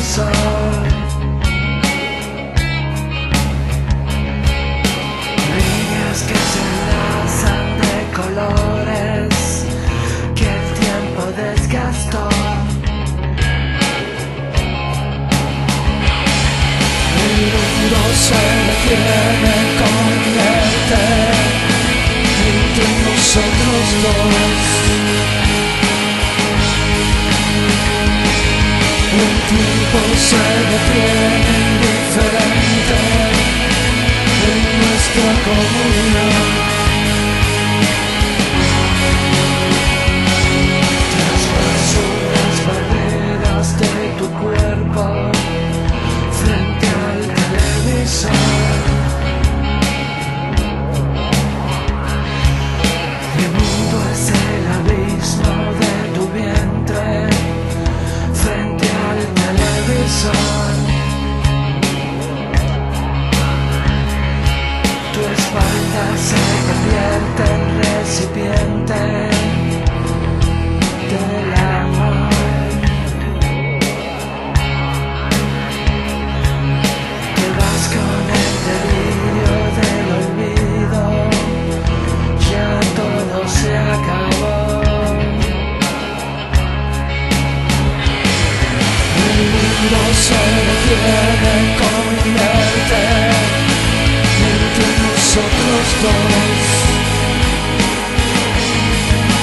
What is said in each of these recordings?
televisor. Líneas que se enlazan de colores que el tiempo desgastó. El mundo se detiene con muerte entre nosotros dos. El tiempo se detiene indiferente en nuestra comunión. Tras las barreras de tu cuerpo frente al televisor, el mundo es el abismo de tu vientre frente al televisor. Tu espalda se convierte en recipiente del amor. Te vas con el delirio del olvido, ya todo se acabó. El mundo se detiene como inerte entre nosotros dos.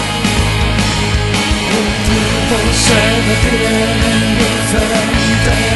El tiempo se detiene indiferente